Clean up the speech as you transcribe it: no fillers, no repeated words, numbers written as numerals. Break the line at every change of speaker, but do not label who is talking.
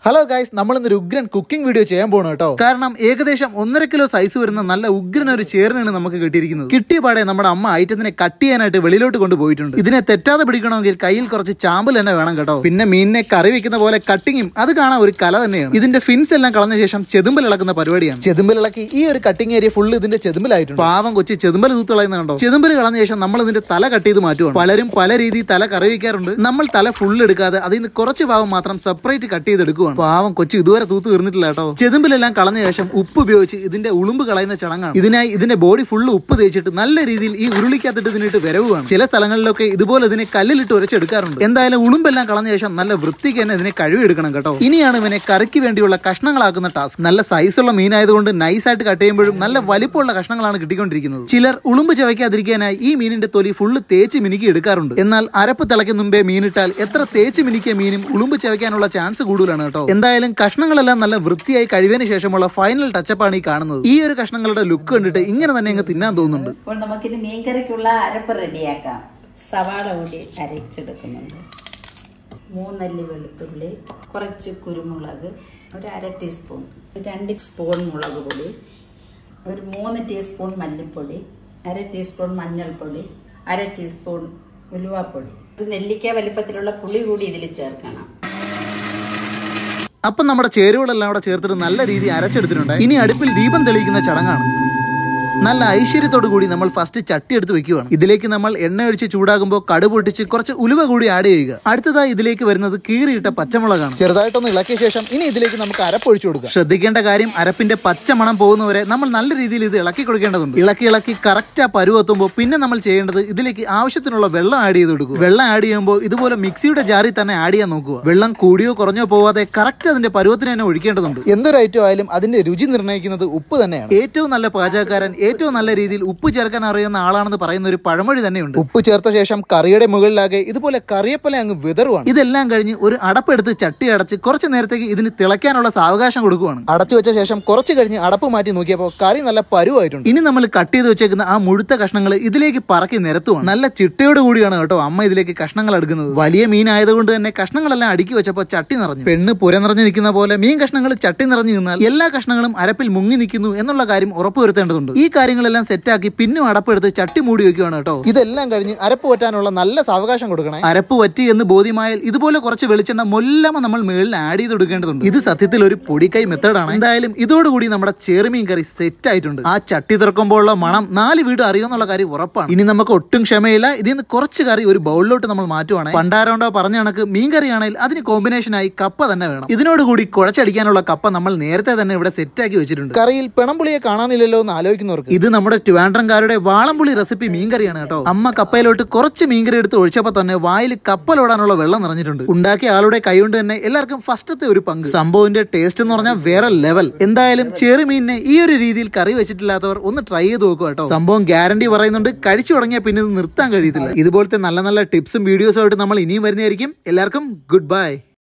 Hello guys, നമ്മൾ ഇന്നൊരു ഉഗ്രൻ കുക്കിംഗ് വീഡിയോ ചെയ്യാൻ പോകണം കേട്ടോ. കാരണം ഏകദേശം 1.5 കിലോ സൈസ് വരുന്ന നല്ല ഉഗ്രൻ ഒരു ചേറിനാണ് നമുക്ക് കിട്ടിയിരിക്കുന്നത്. കിട്ടിയ പാടെ നമ്മുടെ അമ്മ ഐറ്റത്തിനെ കട്ട് ചെയ്യാനായിട്ട് വെളിയിലോട്ട് കൊണ്ടുപോയിട്ടുണ്ട്. ഇതിനെ തെറ്റാതെ പിടിക്കണമെങ്കിൽ കയ്യിൽ കുറച്ച് ചാമ്പൽ തന്നെ വേണം കേട്ടോ. പിന്നെ മീനിനെ കറി വെക്കുന്ന പോലെ കട്ടിങ്ങും അത് കാണാൻ ഒരു കല തന്നെയാണ്. ഇതിന്റെ ഫിൻസ് എല്ലാം കളഞ്ഞ ശേഷം ചെതുമ്പൽ ഇളക്കുന്ന പരിപാടിയാണ്. ചെതുമ്പൽ ഇളക്കി ഈ ഒരു കട്ടിങ് ഏരിയ ഫുള്ള് ഇതിന്റെ ചെതുമ്പലായിട്ടുണ്ട്. പാവം കൊച്ചി ചെതുമ്പൽ തൂത്ത് കളയുന്നുണ്ടോ. ചെതുമ്പൽ കളഞ്ഞ ശേഷം നമ്മൾ ഇതിന്റെ തല കട്ട് ചെയ്ത് മാറ്റുവാണ്. പലരും പല രീതിയിൽ തല കറി വെക്കാറുണ്ട്. നമ്മൾ തല ഫുള്ള് എടുക്കാതെ അതിൽ നിന്ന് കുറച്ച് ഭാഗം മാത്രം സെപ്പറേറ്റ് കട്ട് ചെയ്തെടുക്കുക. പാവം കൊച്ചു ഇതുവരെ തൂത്ത് തീർന്നിട്ടില്ല കേട്ടോ. ചെതുമ്പിലെല്ലാം കളഞ്ഞ ശേഷം ഉപ്പ് ഉപയോഗിച്ച് ഇതിന്റെ ഉളുമ്പ് കളയുന്ന ചടങ്ങാണ്. ഇതിനായി ഇതിന്റെ ബോഡി ഫുള്ള് ഉപ്പ് തേച്ചിട്ട് നല്ല രീതിയിൽ ഈ ഉരുളിക്കകത്തിട്ട് ഇതിനിട്ട് വരവുകയാണ്. ചില സ്ഥലങ്ങളിലൊക്കെ ഇതുപോലെ ഇതിനെ കല്ലിലിട്ട് ഉരച്ചെടുക്കാറുണ്ട്. എന്തായാലും ഉളുമ്പെല്ലാം കളഞ്ഞ ശേഷം നല്ല വൃത്തിക്ക് തന്നെ ഇതിനെ കഴുകിയെടുക്കണം കേട്ടോ. ഇനിയാണ് ഇവനെ കറിക്ക് വേണ്ടിയുള്ള കഷ്ണങ്ങളാക്കുന്ന ടാസ്ക്. നല്ല സൈസുള്ള മീനായതുകൊണ്ട് നൈസായിട്ട് കട്ട് ചെയ്യുമ്പോഴും നല്ല വലിപ്പമുള്ള കഷ്ണങ്ങളാണ് കിട്ടിക്കൊണ്ടിരിക്കുന്നത്. ചിലർ ഉളുമ്പ് ചവയ്ക്കാതിരിക്കാനായി ഈ മീനിന്റെ തൊലി ഫുള്ള് തേച്ച് മിനുക്കി എടുക്കാറുണ്ട്. എന്നാൽ അരപ്പ് തിളയ്ക്ക് മുമ്പേ മീനിട്ടാൽ എത്ര തേച്ച് മിനുക്കിയ മീനും ഉളുമ്പ് ചവയ്ക്കാനുള്ള ചാൻസ് കൂടുതലാണ് കേട്ടോ. എന്തായാലും കഷ്ണങ്ങളെല്ലാം നല്ല വൃത്തിയായി കഴിവിന് ശേഷമുള്ള ഫൈനൽ ടച്ചപ്പാണ് ഈ കാണുന്നത്. ഈ ഒരു കഷ്ണങ്ങളുടെ ലുക്ക് കണ്ടിട്ട് ഇങ്ങനെ തന്നെ അങ്ങ് തിന്നാൻ തോന്നുന്നുണ്ട്.
അപ്പോൾ നമുക്കിത് മീൻകറിക്കുള്ള അരപ്പ് റെഡിയാക്കാം. സവാള കൂടി അരച്ചെടുക്കുന്നുണ്ട്. 3 അല്ലി വെളുത്തുള്ളി, കുറച്ച് കുരുമുളക്, ഒരു 1/2 ടീസ്പൂൺ, 2 സ്പൂൺ മുളക് പൊടി, ഒരു 3 ടീസ്പൂൺ മല്ലിപ്പൊടി, 1/2 ടീസ്പൂൺ മഞ്ഞൾപ്പൊടി, 1/2 ടീസ്പൂൺ ഉലുവാപ്പൊടി, ഒരു നെല്ലിക്ക വലിപ്പത്തിലുള്ള പുളി കൂടി ഇതിൽ ചേർക്കണം.
അപ്പം നമ്മുടെ ചേരുവകളെല്ലാം അവിടെ ചേർത്തിട്ട് നല്ല രീതിയിൽ അരച്ചെടുത്തിട്ടുണ്ട്. ഇനി അടുപ്പിൽ ദീപം തെളിയിക്കുന്ന ചടങ്ങാണ്. നല്ല ഐശ്വര്യത്തോടു കൂടി നമ്മൾ ഫസ്റ്റ് ചട്ടി എടുത്ത് വെക്കുകയാണ്. ഇതിലേക്ക് നമ്മൾ എണ്ണ ഒഴിച്ച് ചൂടാകുമ്പോൾ കടു പൊട്ടിച്ച് കുറച്ച് ഉലുവ കൂടി ആഡ് ചെയ്യുക. അടുത്തതായി ഇതിലേക്ക് വരുന്നത് കീറിയിട്ട പച്ചമുളകാണ്. ചെറുതായിട്ടൊന്ന് ഇളക്കിയ ശേഷം ഇനി ഇതിലേക്ക് നമുക്ക് അരപ്പൊഴിച്ചു കൊടുക്കാം. ശ്രദ്ധിക്കേണ്ട കാര്യം, അരപ്പിന്റെ പച്ചമണം പോകുന്നവരെ നമ്മൾ നല്ല രീതിയിൽ ഇത് ഇളക്കി കൊടുക്കേണ്ടതുണ്ട്. ഇളക്കി കറക്റ്റ് ആ പരുവെത്തുമ്പോൾ പിന്നെ നമ്മൾ ചെയ്യേണ്ടത് ഇതിലേക്ക് ആവശ്യത്തിനുള്ള വെള്ളം ആഡ് ചെയ്ത് കൊടുക്കുക. വെള്ളം ആഡ് ചെയ്യുമ്പോൾ ഇതുപോലെ മിക്സിയുടെ ജാറിൽ തന്നെ ആഡ് ചെയ്യാൻ നോക്കുക. വെള്ളം കൂടിയോ കുറഞ്ഞോ പോവാതെ കറക്റ്റ് അതിന്റെ പരുവത്തിന് തന്നെ ഒഴിക്കേണ്ടതുണ്ട്. എന്തൊരു ഐറ്റം ആയാലും അതിന്റെ രുചി നിർണ്ണയിക്കുന്നത് ഉപ്പ് തന്നെയാണ്. ഏറ്റവും നല്ല പാചകക്കാരൻ ഏറ്റവും നല്ല രീതിയിൽ ഉപ്പ് ചേർക്കാൻ അറിയുന്ന ആളാണെന്ന് പറയുന്ന ഒരു പഴമൊഴി തന്നെയുണ്ട്. ഉപ്പ് ചേർത്ത ശേഷം കറിയുടെ മുകളിലാകെ ഇതുപോലെ കറിയപ്പല അങ്ങ് വിതറുവാണ്. ഇതെല്ലാം കഴിഞ്ഞ് ഒരു അടപ്പെടുത്ത് ചട്ടി അടച്ച് കുറച്ച് നേരത്തേക്ക് ഇതിന് തിളയ്ക്കാനുള്ള സാവകാശം കൊടുക്കുകയാണ്. അടച്ചു വെച്ച ശേഷം കുറച്ച് കഴിഞ്ഞ് അടപ്പ് മാറ്റി നോക്കിയപ്പോൾ കറി നല്ല പരുവായിട്ടുണ്ട്. ഇനി നമ്മൾ കട്ട് ചെയ്ത് വെച്ചേക്കുന്ന ആ മുഴുത്ത കഷ്ണങ്ങൾ ഇതിലേക്ക് പറക്കി നിരത്തുവാണ്. നല്ല ചിട്ടയോട് കൂടിയാണ് കേട്ടോ അമ്മ ഇതിലേക്ക് കഷ്ണങ്ങൾ അടുക്കുന്നത്. വലിയ മീനായതുകൊണ്ട് തന്നെ കഷ്ണങ്ങളെല്ലാം അടുക്കി വെച്ചപ്പോൾ ചട്ടി നിറഞ്ഞു. പെണ്ണ് പുര നിറഞ്ഞു നിൽക്കുന്ന പോലെ മീൻ കഷ്ണങ്ങൾ ചട്ടി നിറഞ്ഞു നിന്നാൽ എല്ലാ കഷ്ണങ്ങളും അരപ്പിൽ മുങ്ങി നിൽക്കുന്നു എന്നുള്ള കാര്യം ഉറപ്പുവരുത്തേണ്ടതുണ്ട്. ഈ കാര്യങ്ങളെല്ലാം സെറ്റാക്കി പിന്നും അടപ്പെടുത്ത് ചട്ടി മൂടി വെക്കുകയാണ് കേട്ടോ. ഇതെല്ലാം കഴിഞ്ഞ് അരപ്പ് വറ്റാനുള്ള നല്ല സാവകാശം കൊടുക്കണേ. അരപ്പ് വറ്റി എന്ന് ബോധ്യമായാൽ ഇതുപോലെ കുറച്ച് വെളിച്ചെണ്ണ മൊല്ലമ നമ്മൾ മുകളിൽ ആഡ് ചെയ്ത് കൊടുക്കേണ്ടതുണ്ട്. ഇത് സത്യത്തിൽ ഒരു പൊടിക്കൈ മെത്തേഡാണ്. എന്തായാലും ഇതോടുകൂടി നമ്മുടെ ചെറുമീൻ കറി സെറ്റ് ആയിട്ടുണ്ട്. ആ ചട്ടി തുറക്കുമ്പോഴുള്ള മണം 4 വീട് അറിയുമെന്നുള്ള കാര്യം ഉറപ്പാണ്. ഇനി നമുക്ക് ഒട്ടും ക്ഷമയില്ല. ഇതിൽ നിന്ന് കുറച്ച് കറി ഒരു ബൗളിലോട്ട് നമ്മൾ മാറ്റുവാണ്. പണ്ടാരോണ്ടോ പറഞ്ഞ കണക്ക് മീൻ കറി ആണെങ്കിൽ അതിന് കോമ്പിനേഷനായി കപ്പ തന്നെ വേണം. ഇതിനോടുകൂടി കുഴച്ചടിക്കാനുള്ള കപ്പ നമ്മൾ നേരത്തെ തന്നെ ഇവിടെ സെറ്റാക്കി വെച്ചിട്ടുണ്ട്. കറിയിൽ പിണംപുളിയെ കാണാനില്ലല്ലോ എന്ന് ആലോചിക്കുന്നവർക്ക് ഇത് നമ്മുടെ ട്രിവാൻഡ്രംകാരുടെ വാളംപുളി റെസിപ്പി മീൻകറിയാണ് കേട്ടോ. അമ്മ കപ്പയിലോട്ട് കുറച്ച് മീൻകറി എടുത്ത് ഒഴിച്ചപ്പോൾ തന്നെ വായിൽ കപ്പലോടാനുള്ള വെള്ളം നിറഞ്ഞിട്ടുണ്ട്. ഉണ്ടാക്കിയ ആളുടെ കൈകൊണ്ട് തന്നെ എല്ലാവർക്കും ഫസ്റ്റത്തെ ഒരു പങ്ക്. സംഭവത്തിന്റെ ടേസ്റ്റ് എന്ന് പറഞ്ഞാൽ വേറെ ലെവൽ. എന്തായാലും ചെറുമീനിനെ ഈ ഒരു രീതിയിൽ കറി വെച്ചിട്ടില്ലാത്തവർ ഒന്ന് ട്രൈ ചെയ്ത് നോക്കുക കേട്ടോ. സംഭവം ഗ്യാരണ്ടി പറയുന്നുണ്ട്. കഴിച്ചു തുടങ്ങിയാൽ പിന്നെ ഇത് നിർത്താൻ കഴിയത്തില്ല. ഇതുപോലത്തെ നല്ല നല്ല ടിപ്സും വീഡിയോസും ആയിട്ട് നമ്മൾ ഇനിയും വരുന്നതായിരിക്കും. എല്ലാവർക്കും ഗുഡ് ബൈ.